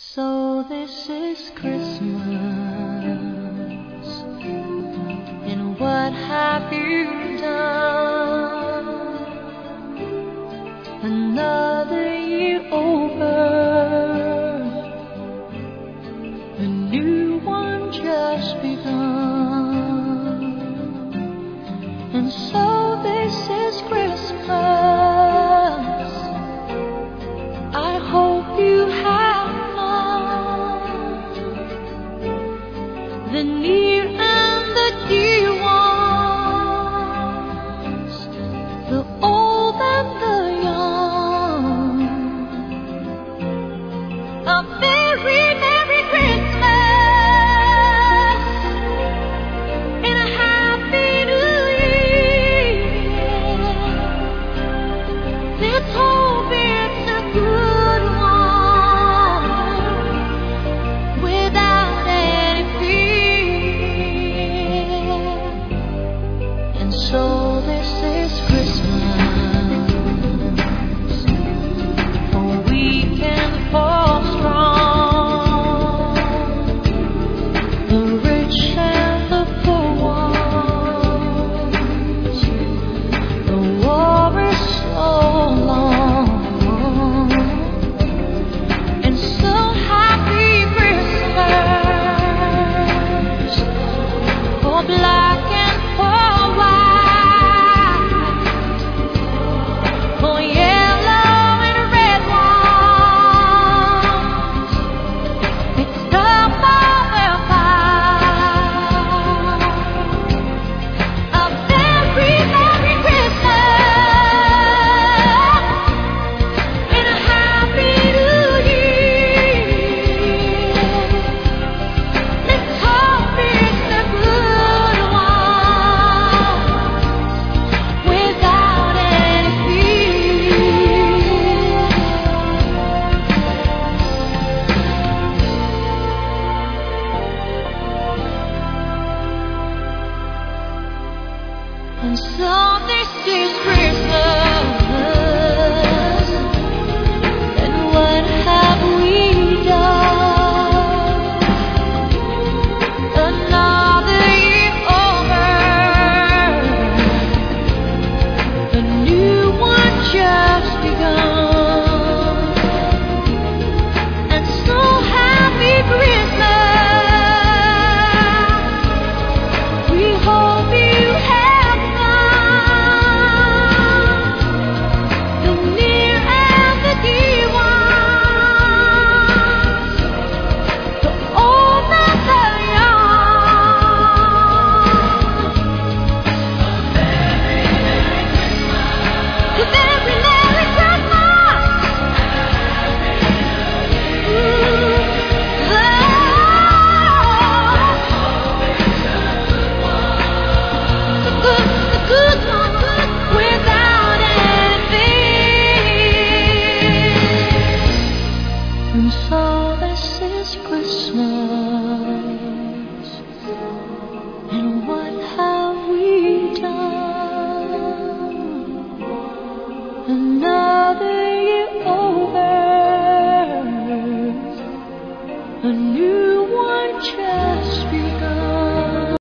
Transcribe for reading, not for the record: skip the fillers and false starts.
So this is Christmas, and what have you done? Another year over, a new one just begun. And so this is Christmas. I hope you have the near and the dear ones, the old and the young. A very Merry Christmas and a Happy New Year. Let's hope it's a good one without any fear. And so this is Christmas, a weekend for strong, the rich and the poor ones. The war is so long, and so happy Christmas for black and for white, for yellow and red ones, mixed up over pie. A very Merry Christmas and a Happy New Year. Let's hope it's a good one without any fear. And so this is